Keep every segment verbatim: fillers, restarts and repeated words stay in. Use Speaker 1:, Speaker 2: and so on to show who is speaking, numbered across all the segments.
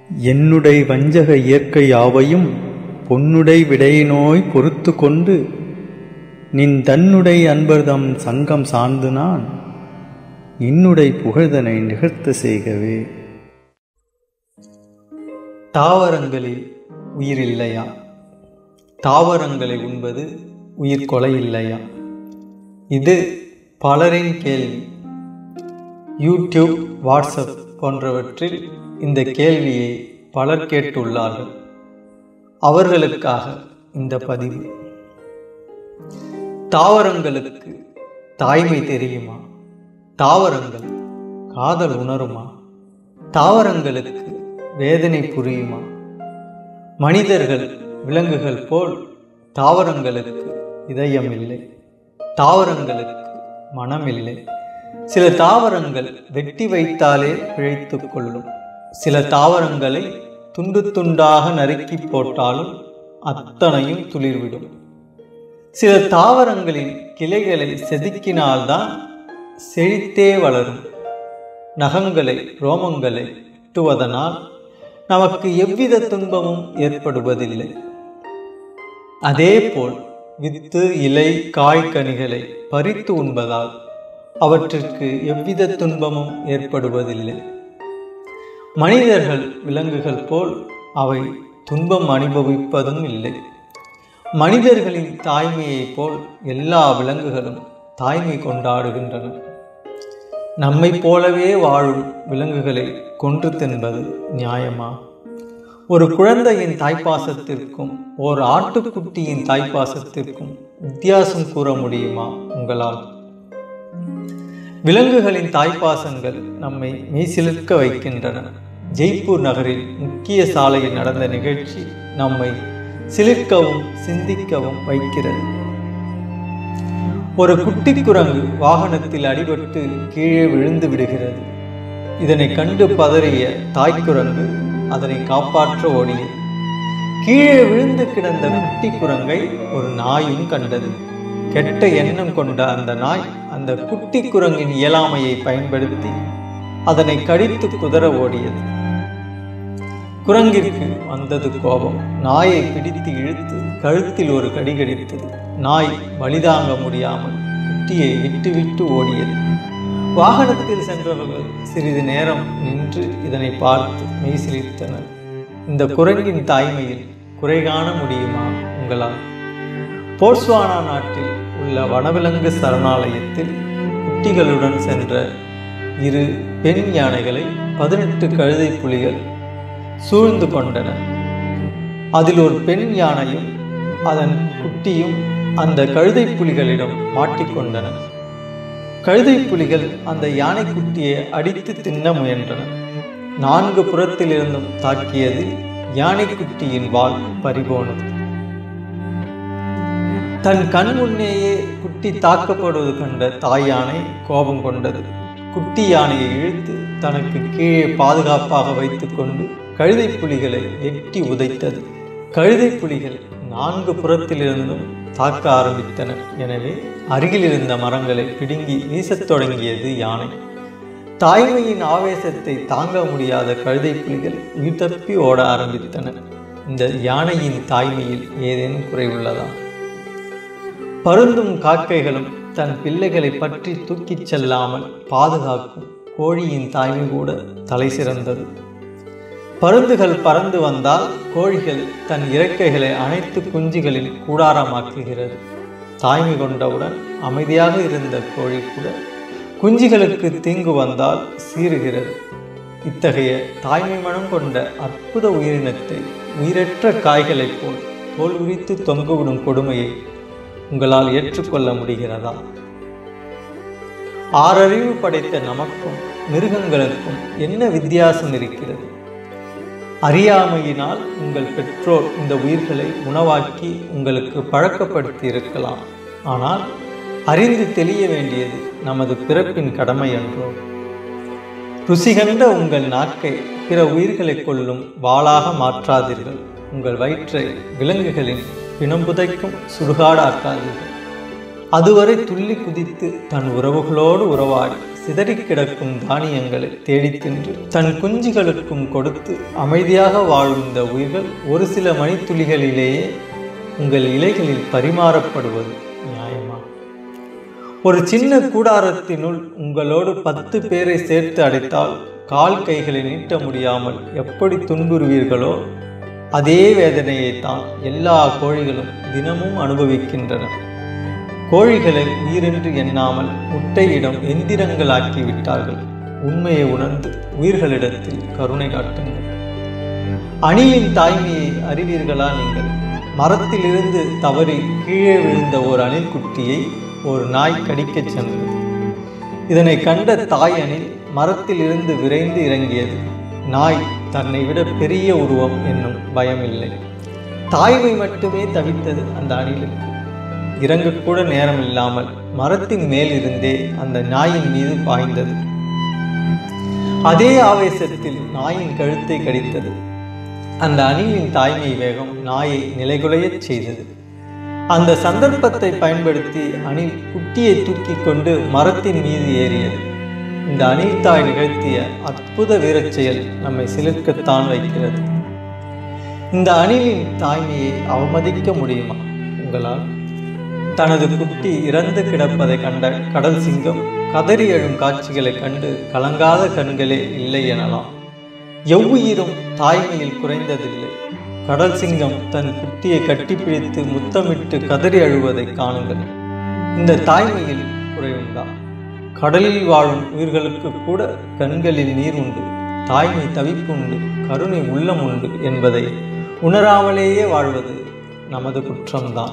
Speaker 1: என்னுடை வஞ்சக இயற்கை யாவையும் பொன்னுடை விடையினோய் பொறுத்து கொண்டு நின் தன்னுடை அன்பர்தம் சங்கம் சார்ந்து நான் இன்னுடை புகழ்தனை நிகழ்த்த செய்கவே. தாவரங்களில் உயிர் இல்லையா? தாவரங்களை உண்பது உயிர் கொலை இல்லையா? இது பலரின் கேள்வி. யூடியூப், வாட்ஸ்அப் போன்றவற்றில் இந்த கேள்வியை பலர் கேட்டுள்ளார்கள். அவர்களுக்காக இந்த பதிவு. தாவரங்களுக்கு தாய்மை தெரியுமா? தாவரங்கள் காதல் உணருமா? தாவரங்களுக்கு வேதனை புரியுமா? மனிதர்கள், விலங்குகள் போல் தாவரங்களுக்கு இதயம் இல்லை, தாவரங்களுக்கு மனம் இல்லை. சில தாவரங்கள் வெட்டி வைத்தாலே பிழைத்து கொள்ளும். சில தாவரங்களை துண்டு துண்டாக நறுக்கி போட்டாலும் அத்தனையும் துளிர்விடும். சில தாவரங்களின் கிளைகளை செதுக்கினால்தான் செழித்தே வளரும். நகங்களை, ரோமங்களை வெட்டுவதனால் நமக்கு எவ்வித துன்பமும் ஏற்படுவதில்லை. அதேபோல் வித்து, இலை, காய், கனிகளை பறித்து உண்பதால் அவற்றிற்கு எவ்வித துன்பமும் ஏற்படுவதில்லை. மனிதர்கள், விலங்குகள் போல் அவை துன்பம் அனுபவிப்பதும் இல்லை. மனிதர்களின் தாய்மையைப் போல் எல்லா விலங்குகளும் தாய்மை கொண்டாடுகின்றன. நம்மை போலவே வாழும் விலங்குகளை கொன்று தின்பது நியாயமா? ஒரு குழந்தையின் தாய்ப்பாசத்திற்கும் ஓர் ஆட்டுக்குட்டியின் தாய்ப்பாசத்திற்கும் வித்தியாசம் கூற முடியுமா உங்களால்? விலங்குகளின் தாய்ப்பாசங்கள் நம்மை மெய்சிலிர்க்க வைக்கின்றன. ஜெய்ப்பூர் நகரில் முக்கிய சாலையில் நடந்த நிகழ்ச்சி நம்மை சிலிர்க்கவும் சிந்திக்கவும் வைக்கிறது. ஒரு குட்டி குரங்கு வாகனத்தில் அடிபட்டு கீழே விழுந்து விடுகிறது. இதனை கண்டு பதறிய தாய்க்குரங்கு அதனை காப்பாற்ற ஓடியது. கீழே விழுந்து கிடந்த குட்டி குரங்கை ஒரு நாயும் கண்டது. கெட்ட எண்ணம் கொண்ட அந்த நாய் அந்த குட்டி குரங்கின் இயலாமையை பயன்படுத்தி அதனை கடித்து குதற ஓடியது. குரங்கிற்கு வந்தது கோபம். நாயை பிடித்து இழுத்து கழுத்தில் ஒரு கடி கடித்தது. நாய் வலிதாங்க முடியாமல் குட்டியை விட்டு விட்டு ஓடியது. வாகனத்தில் சென்றவர்கள் சிறிது நேரம் நின்று இதனை பார்த்து மெய்சிலிர்த்தனர். இந்த குரங்கின் தாய்மையில் குறை காண முடியுமா உங்களால்? போட்ஸ்வானா நாட்டில் உள்ள வனவிலங்கு சரணாலயத்தில் குட்டிகளுடன் சென்ற இரு பெண் யானைகளை பதினெட்டு கழுதை புலிகள் சூழ்ந்து கொண்டன. அதில் ஒரு பெண் யானையும் அதன் குட்டியும் அந்த கழுதை புலிகளிடம் மாட்டிக்கொண்டன. கழுதை புலிகள் அந்த யானை குட்டியை அடித்து தின்ன முயன்றன. நான்கு புறத்திலிருந்தும் தாக்கியது. யானை குட்டியின் வால் பறிபோனது. தன் கண் முன்னேயே குட்டி தாக்கப்படுவது கண்ட தாய் யானை கோபம் கொண்டது. குட்டி யானையை இழுத்து தனக்கு கீழே பாதுகாப்பாக வைத்துக் கொண்டு கழுதை புலிகளை எட்டி உதைத்தது. கழுதை புலிகள் நான்கு புறத்திலிருந்தும் தாக்க ஆரம்பித்தன. எனவே அருகில் இருந்த மரங்களை பிடுங்கி வீசத் தொடங்கியது யானை. தாய்மையின் ஆவேசத்தை தாங்க முடியாத கழுதை புலிகள் உயிர் தப்பி ஓட ஆரம்பித்தன. இந்த யானையின் தாய்மையில் ஏதேனும் குறைவுள்ளதா? பருந்தும் காக்கைகளும் தன் பிள்ளைகளை பற்றி தூக்கிச் செல்லாமல் பாதுகாக்கும் கோழியின் தாய்மை கூட தலை சிறந்தது. பருந்துகள் பறந்து வந்தால் கோழிகள் தன் இறக்கைகளை அனைத்து குஞ்சுகளில் கூடாரமாக்குகிறது. தாய்மை கொண்டவுடன் அமைதியாக இருந்த கோழி கூட குஞ்சுகளுக்கு தீங்கு வந்தால் சீறுகிறது. இத்தகைய தாய்மை மனம் கொண்ட அற்புத உயிரினத்தை உயிரற்ற காய்களைப் போல் தோல் உரித்து தொங்கவிடும் கொடுமையை உங்களால் ஏற்றுக்கொள்ள முடிகிறதா? ஆறறிவு படைத்த நமக்கும் மிருகங்களுக்கும் என்ன வித்தியாசம் இருக்கிறது? அறியாமையினால் உங்கள் பெற்றோர் இந்த உயிர்களை உணவாக்கி உங்களுக்கு பழக்கப்படுத்தி இருக்கலாம். ஆனால் அறிந்து தெளிய வேண்டியது நமது பிறப்பின் கடமை என்றோ? ருசிகண்ட உங்கள் நாக்கை பிற உயிர்களை கொள்ளும் வாளாக மாற்றாதீர்கள். உங்கள் வயிற்றை விலங்குகளின் பிணம்புதைக்கும் சுடுகாடாக்காதீர்கள். அதுவரை துள்ளி குதித்து தன் உறவுகளோடு உறவாடி சிதறி கிடக்கும் தானியங்களை தேடி தின்று தன் குஞ்சுகளுக்கும் கொடுத்து அமைதியாக வாழும் இந்த உயிர்கள் ஒரு சில மணித்துளிகளிலேயே உங்கள் இலைகளில் பரிமாறப்படுவது நியாயமா? ஒரு சின்ன கூடாரத்தினுள் உங்களோடு பத்து பேரை சேர்த்து அடைத்தால் கால் கைகளை நீட்ட முடியாமல் எப்படி துன்புறுவீர்களோ அதே வேதனையை தான் எல்லா கோழிகளும் தினமும் அனுபவிக்கின்றன. கோழிகளை உயிரென்று எண்ணாமல் முட்டையிடம் எந்திரங்களாக்கி விட்டார்கள். உண்மையை உணர்ந்து உயிர்களிடத்தில் கருணை காட்டுங்கள். அணிலின் தாய்மையை அறிவீர்களா நீங்கள்? மரத்திலிருந்து தவறி கீழே விழுந்த ஒரு அணில் குட்டியை ஒரு நாய் கடிக்கச் சென்றது. இதனை கண்ட தாய் அணில் மரத்தில் இருந்து விரைந்து இறங்கியது. நாய் தன்னை விட பெரிய உருவம் என்னும் பயமில்லை. தாய்மை மட்டுமே தவித்தது அந்த அணிலுக்கு. இறங்கக்கூட நேரம் இல்லாமல் மரத்தின் மேல் இருந்தே அந்த நாயின் மீது பாய்ந்தது. அதே ஆவேசத்தில் நாயின் கழுத்தை கடித்தது. அந்த அணிலின் தாய்மை வேகம் நாயை நிலைகுலையச் செய்தது. அந்த சந்தர்ப்பத்தை பயன்படுத்தி அணில் குட்டியை தூக்கி கொண்டு மரத்தின் மீது ஏறியது. இந்த அணில் தாய் நிகழ்த்திய அற்புத வீரச் செயல் நம்மை சிலிர்க்கத்தான் வைக்கிறது. இந்த அணிலின் தாய்மையை அவமதிக்க முடியுமா உங்களால்? தனது குட்டி இறந்து கிடப்பதை கண்ட கடல் சிங்கம் கதறி எழும் காட்சிகளை கண்டு கலங்காத கண்களே இல்லை எனலாம். எவ்வுயிரும் தாய்மையில் குறைந்ததில்லை. கடல் சிங்கம் தன் குட்டியை கட்டிப்பிடித்து முத்தமிட்டு கதறி அழுவதை காணுங்கள். இந்த தாய்மையில் குறைவுண்டா? கடலில் வாழும் உயிர்களுக்கு கூட கண்களில் நீர் உண்டு, தாய்மை தவிப்பு உண்டு, கருணை உள்ளம் உண்டு என்பதை உணராமலேயே வாழ்வது நமது குற்றம்தான்.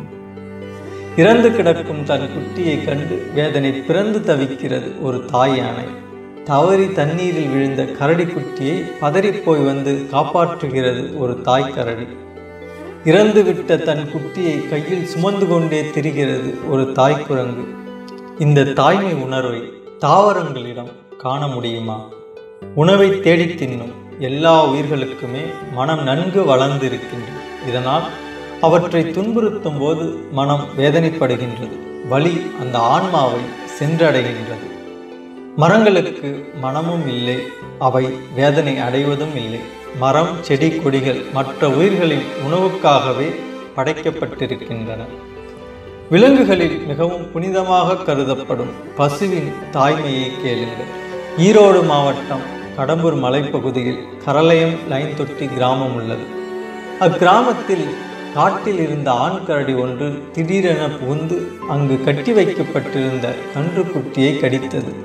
Speaker 1: இறந்து கிடக்கும் தன் குட்டியை கண்டு வேதனை பிறந்து தவிக்கிறது ஒரு தாய் யானை. தவறி தண்ணீரில் விழுந்த கரடி குட்டியை பதறிப்போய் வந்து காப்பாற்றுகிறது ஒரு தாய் கரடி. இறந்துவிட்ட தன் குட்டியை கையில் சுமந்து கொண்டே திரிகிறது ஒரு தாய் குரங்கு. இந்த தாய்மை உணர்வை தாவரங்களிடம் காண முடியுமா? உணவை தேடி தின்னும் எல்லா உயிர்களுக்குமே மனம் நன்கு வளர்ந்திருக்கின்றது. இதனால் அவற்றை துன்புறுத்தும் போது மனம் வேதனைப்படுகின்றது. வலி அந்த ஆன்மாவை சென்றடைகின்றது. மரங்களுக்கு மனமும் இல்லை, அவை வேதனை அடைவதும் இல்லை. மரம், செடி, கொடிகள் மற்ற உயிர்களின் உணவுக்காகவே படைக்கப்பட்டிருக்கின்றன. விலங்குகளில் மிகவும் புனிதமாக கருதப்படும் பசுவின் தாய்மையை கேளுங்கள். ஈரோடு மாவட்டம் கடம்பூர் மலைப்பகுதியில் கரளையம் லைன் தொட்டி கிராமம் உள்ளது. அக்கிராமத்தில் காட்டில் இருந்த ஆண் கரடி ஒன்று திடீரென புகுந்து அங்கு கட்டி வைக்கப்பட்டிருந்த கன்று குட்டியை கடித்தது.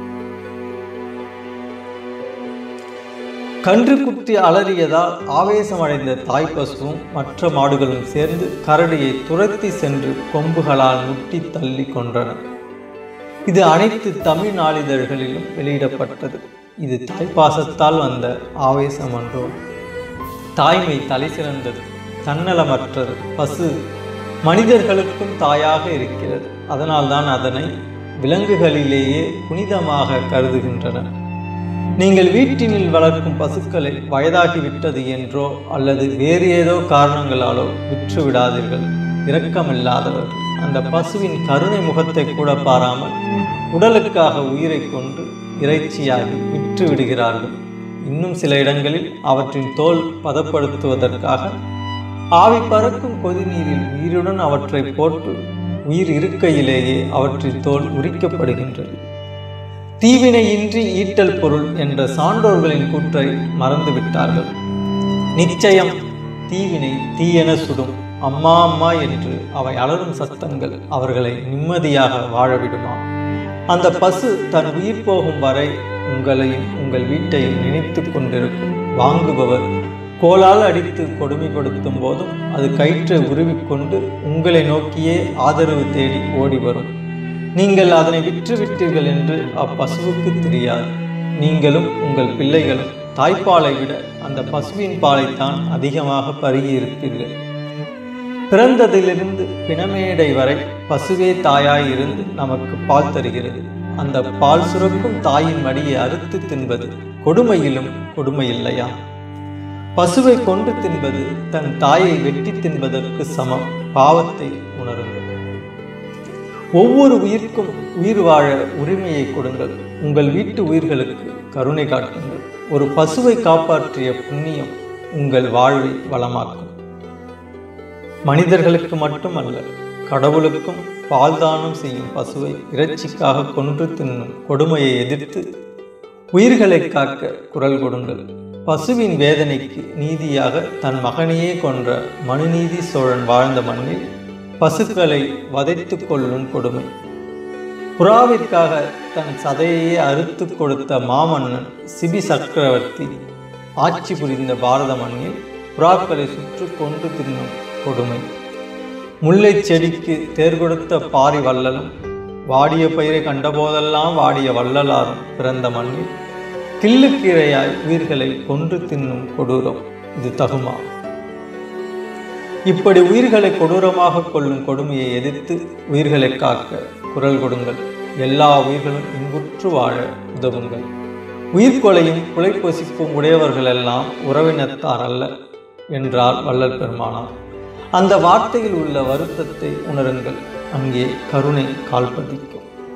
Speaker 1: கன்று குட்டி அலறியதால் ஆவேசமடைந்த தாய் பசுவும் மற்ற மாடுகளும் சேர்ந்து கரடியை துரத்தி சென்று கொம்புகளால் முட்டி தள்ளி கொன்றன. இது அனைத்து தமிழ் நாளிதழ்களிலும் வெளியிடப்பட்டது. இது தாய்ப்பாசத்தால் வந்த ஆவேசம் அன்றோ? தாய்மை தலை சிறந்தது, தன்னலமற்றது. பசு மனிதர்களுக்கும் தாயாக இருக்கிறது. அதனால்தான் அதனை விலங்குகளிலேயே புனிதமாக கருதுகின்றன. நீங்கள் வீட்டினில் வளர்க்கும் பசுக்களை வயதாகிவிட்டது என்றோ அல்லது வேறு ஏதோ காரணங்களாலோ விற்று விடாதீர்கள். இரக்கமில்லாதவர்கள் அந்த பசுவின் கருணை முகத்தை கூட பாராமல் உடலுக்காக உயிரை கொண்டு இறைச்சியாகி விற்று விடுகிறார்கள். இன்னும் சில இடங்களில் அவற்றின் தோல் பதப்படுத்துவதற்காக ஆவி பறக்கும் கொதிநீரில் உயிருடன் அவற்றை போட்டு உயிர் இருக்கையிலேயே அவற்றின் தோல் உரிக்கப்படுகின்றது. தீவினையின்றி ஈட்டல் பொருள் என்ற சான்றோர்களின் கூற்றை மறந்துவிட்டார்கள். நிச்சயம் தீவினை தீயென சுடும். அம்மா அம்மா என்று அவை அலறும் சத்தங்கள் அவர்களை நிம்மதியாக வாழவிடுமா? அந்த பசு தன் உயிர் போகும் வரை உங்களையும் உங்கள் வீட்டையும் நினைத்து கொண்டிருக்கும். வாங்குபவர் கோலால் அடித்து கொடுமைப்படுத்தும் போதும் அது கயிற்றை உருவிக்கொண்டு உங்களை நோக்கியே ஆதரவு தேடி ஓடி வரும். நீங்கள் அதனை விற்று விட்டீர்கள் என்று அப்பசுவுக்கு தெரியாது. நீங்களும் உங்கள் பிள்ளைகளும் தாய்ப்பாலை விட அந்த பசுவின் பாலைத்தான் அதிகமாக பருகி இருப்பீர்கள். பிறந்ததிலிருந்து பிணமேடை வரை பசுவே தாயாய் இருந்து நமக்கு பால் தருகிறது. அந்த பால் சுரக்கும் தாயின் மடியை அறுத்து தின்பது கொடுமையிலும் கொடுமை இல்லையா? பசுவை கொண்டு தின்பது தன் தாயை வெட்டி தின்பதற்கு சமம். பாவத்தை உணருங்கள். ஒவ்வொரு உயிர்க்கும் உயிர் வாழ உரிமையை கொடுங்கள். உங்கள் வீட்டு உயிர்களுக்கு கருணை காட்டுங்கள். ஒரு பசுவை காப்பாற்றிய புண்ணியம் உங்கள் வாழ்வை வளமாக்கும். மனிதர்களுக்கு மட்டுமல்ல, கடவுளுக்கும் பால்தானம் செய்யும் பசுவை இறைச்சிக்காக கொன்று தின்னும் கொடுமையை எதிர்த்து உயிர்களை காக்க குரல் கொடுங்கள். பசுவின் வேதனைக்கு நீதியாக தன் மகனையே கொன்ற மனுநீதி சோழன் வாழ்ந்த மண்ணில் பசுக்களை வதைத்து கொள்ளும் கொடுமை, புறாவிற்காக தன் சதையையே அறுத்து கொடுத்த மாமன்னன் சிபி சக்கரவர்த்தி ஆட்சி புரிந்த பாரத மண்ணில் புறாக்களை சுற்று கொண்டு தின்னும் கொடுமை, முல்லை செடிக்கு தேர் கொடுத்த பாரி வள்ளலும் வாடிய பயிரை கண்டபோதெல்லாம் வாடிய வள்ளலாரும் பிறந்த மண்ணில் கிள்ளுக்கீரையாய் உயிர்களை கொன்று தின்னும் கொடூரம் இது தகுமா? இப்படி உயிர்களை கொடூரமாக கொள்ளும் கொடுமையை எதிர்த்து உயிர்களை காக்க குரல் கொடுங்கள். எல்லா உயிர்களும் இன்புற்று வாழ உதவுங்கள். உயிர்கொலையும் குலைப்பொசிப்பும் உடையவர்கள் எல்லாம் உறவினத்தார் அல்ல என்றார் வள்ளல் பெருமானார். அந்த வார்த்தையில் உள்ள வருத்தத்தை உணருங்கள். அங்கே கருணை கால்பதிக்கும்.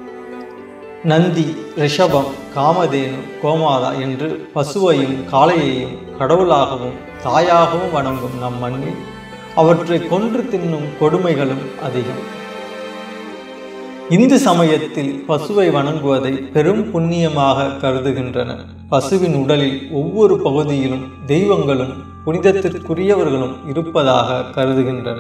Speaker 1: நந்தி, ரிஷபம், காமதேனு, கோமாதா என்று பசுவையும் காளையையும் கடவுளாகவும் தாயாகவும் வணங்கும் நம் மண்ணில் அவற்றை கொன்று தின்னும் கொடுமைகளும் அதிகம். இந்து சமயத்தில் பசுவை வணங்குவதை பெரும் புண்ணியமாக கருதுகின்றன. பசுவின் உடலில் ஒவ்வொரு பகுதியிலும் தெய்வங்களும் புனிதத்திற்குரியவர்களும் இருப்பதாக கருதுகின்றன.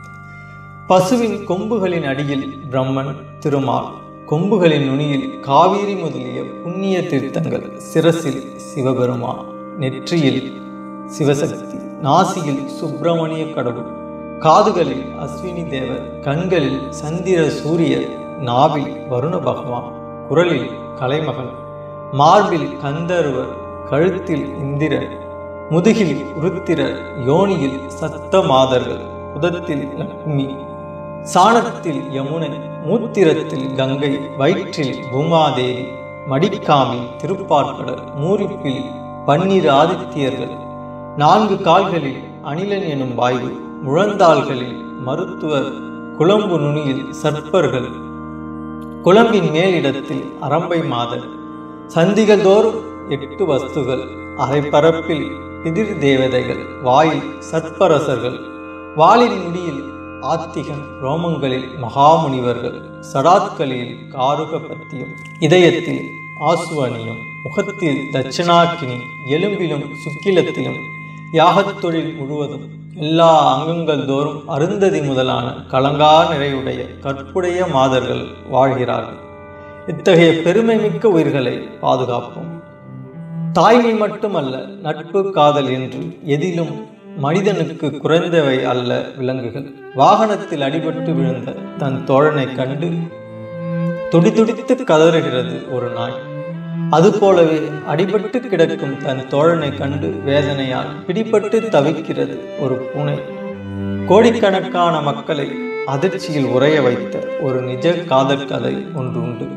Speaker 1: பசுவின் கொம்புகளின் அடியில் பிரம்மன், திருமால், கொம்புகளின் நுனியில் காவிரி முதலிய புண்ணிய தீர்த்தங்கள், சிரசில் சிவபெருமான், நெற்றியில் சிவசக்தி, நாசியில் சுப்பிரமணிய கடவுள், காதுகளில் அஸ்வினி தேவர், கண்களில் சந்திர சூரியர், நாவில் வருண பகவான், குரலில் கலைமகள், மார்பில் கந்தர்வர், கழுத்தில் இந்திரன், முதுகில் உருத்திரர், யோனியில் சத்த மாதர்கள், புதத்தில் லக்ஷ்மி, சாணத்தில் யமுனை, மூத்திரத்தில் கங்கை, வயிற்றில் பூமாதேவி, மடிக்காமில் திருப்பார்கடல், மூரிப்பில் பன்னிரு ஆதித்யர்கள், நான்கு கால்களில் அணிலன் எனும் வாயு, முழந்தாள்களில் மருத்துவர், குழம்பு நுனியில் சர்ப்பர்கள், குழம்பின் மேலிடத்தில் அரம்பை மாதர், சந்திகள் தோறும் எட்டு வஸ்துகள், அரைப்பரப்பில் பிதிர் தேவதைகள், வாயில் சர்ப்பரசர்கள், வாளின் முடியில் ஆத்திகன், ரோமங்களில் மகாமுனிவர்கள், சடாத்களில் காருக பத்தியம், இதயத்தில் ஆசுவனியம், முகத்தில் தட்சிணாக்கினி, எலும்பிலும் சுக்கிலத்திலும் யாகத் தொழில் முழுவதும் எல்லா அங்கங்கள் தோறும் அருந்ததி முதலான கலங்கா நிறையுடைய கற்புடைய மாதர்கள் வாழ்கிறார்கள். இத்தகைய பெருமை மிக்க உயிர்களை பாதுகாப்போம். தாய்மை மட்டுமல்ல, நட்பு, காதல் என்று எதிலும் மனிதனுக்கு குறைந்தவை அல்ல விலங்குகள். வாகனத்தில் அடிபட்டு விழுந்த தன் தோழனை கண்டு துடிதுடித்து கதறுகிறது ஒரு நாய். அதுபோலவே அடிபட்டு கிடக்கும் தன் தோழனை கண்டு வேதனையால் பிடிபட்டு தவிக்கிறது ஒரு பூனை. கோடிக்கணக்கான மக்களை அதிர்ச்சியில் உறைய வைத்த ஒரு நிஜ காதல் கதை ஒன்று உண்டு.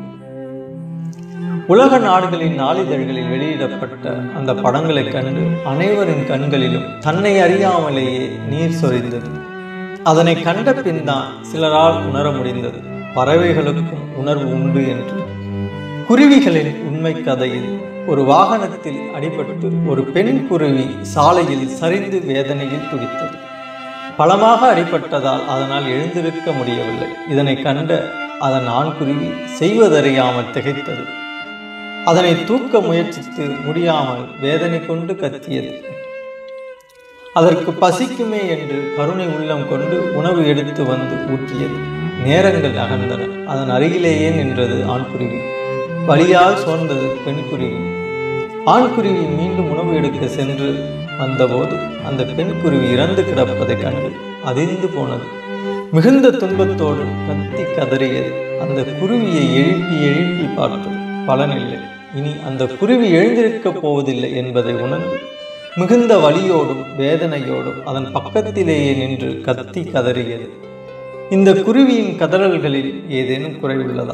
Speaker 1: உலக நாடுகளின் நாளிதழ்களில் வெளியிடப்பட்ட அந்த படங்களை கண்டு அனைவரின் கண்களிலும் தன்னை அறியாமலேயே நீர் சொரிந்தது. அதனை கண்ட பின் தான் சிலரால் உணர முடிந்தது பறவைகளுக்கும் உணர்வு உண்டு என்று. குருவிகளின் உண்மை கதையில் ஒரு வாகனத்தில் அடிபட்டு ஒரு பெண் குருவி சாலையில் சரிந்து வேதனையில் துடித்தது. பலமாக அடிபட்டதால் அதனால் எழுந்திருக்க முடியவில்லை. இதனை கண்ட அதன் ஆண்குருவி செய்வதறியாமல் திகைத்தது. அதனை தூக்க முயற்சித்து முடியாமல் வேதனை கொண்டு கத்தியது. அதற்கு பசிக்குமே என்று கருணை உள்ளம் கொண்டு உணவு எடுத்து வந்து ஊட்டியது. நேரங்கள் நகர்ந்தன. அதன் அருகிலேயே நின்றது ஆண்குருவி. வலியால் சோர்ந்தது பெண் குருவி. ஆண்குருவி மீண்டும் உணவு எடுக்க சென்று வந்தபோது அந்த பெண் குருவி இறந்து கிடப்பதை கண்டு அதிர்ந்து போனது. மிகுந்த துன்பத்தோடு கத்தி கதறியது. அந்த குருவியை எழுப்பி எழுப்பி பார்த்தது. பலனில்லை. இனி அந்த குருவி எழுந்திருக்கப் போவதில்லை என்பதை உணர்ந்து மிகுந்த வலியோடும் வேதனையோடும் அதன் பக்கத்திலேயே நின்று கத்தி கதறியது. இந்த குருவியின் கதறல்களில் ஏதேனும் குறைவுள்ளதா?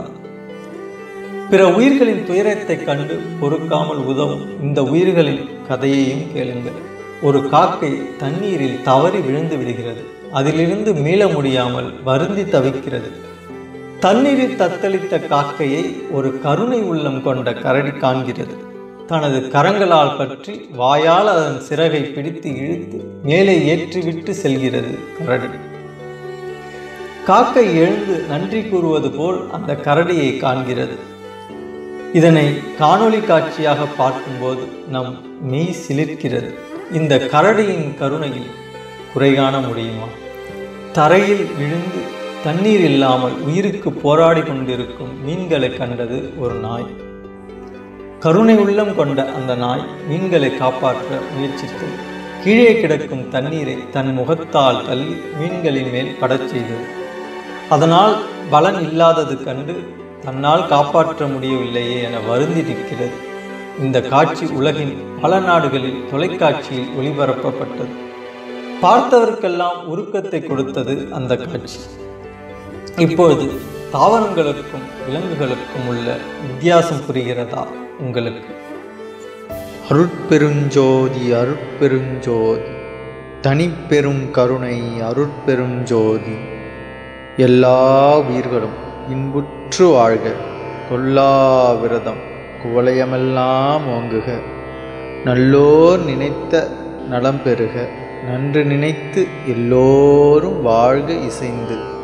Speaker 1: பிற உயிர்களின் துயரத்தை கண்டு பொறுக்காமல் உதவும் இந்த உயிர்களின் கதையையும் கேளுங்கள். ஒரு காக்கை தண்ணீரில் தவறி விழுந்து விடுகிறது. அதிலிருந்து மீள முடியாமல் வருந்தி தவிக்கிறது. தண்ணீரில் தத்தளித்த காக்கையை ஒரு கருணை உள்ளம் கொண்ட கரடி காண்கிறது. தனது கரங்களால் பற்றி வாயால் அதன் சிறகை பிடித்து இழுத்து மேலே ஏற்றிவிட்டு செல்கிறது கரடி. காக்கை எழுந்து நன்றி கூறுவது போல் அந்த கரடியை காண்கிறது. இதனை காணொளி காட்சியாக பார்க்கும்போது நம் மெய் சிலிர்க்கிறது. இந்த கரடியின் கருணையில் குறை காண முடியுமா? தரையில் விழுந்து தண்ணீர் இல்லாமல் உயிருக்கு போராடி கொண்டிருக்கும் மீன்களை கண்டது ஒரு நாய். கருணை உள்ளம் கொண்ட அந்த நாய் மீன்களை காப்பாற்ற முயற்சித்து கீழே கிடக்கும் தண்ணீரை தன் முகத்தால் தள்ளி மீன்களின் மேல் படச் செய்தது. அதனால் பலன் இல்லாதது கண்டு தன்னால் காப்பாற்ற முடியவில்லையே என வருந்தி நிற்கிறது. இந்த காட்சி உலகின் பல நாடுகளில் தொலைக்காட்சியில் ஒளிபரப்பப்பட்டது. பார்த்தவருக்கெல்லாம் உருக்கத்தை கொடுத்தது அந்த காட்சி. இப்பொழுது தாவரங்களுக்கும் விலங்குகளுக்கும் உள்ள வித்தியாசம் புரிகிறதா உங்களுக்கு? அருட்பெருஞ்சோதி அருட்பெருஞ்சோதி தனிப்பெரும் கருணை அருட்பெருஞ்சோதி. எல்லா உயிர்களும் இன்புற்று வாழ்க, கொல்லா விரதம் குவளையமெல்லாம் ஓங்குக, நல்லோர் நினைத்த நலம் பெறுக, நன்று நினைத்து எல்லோரும் வாழ்க இசைந்து.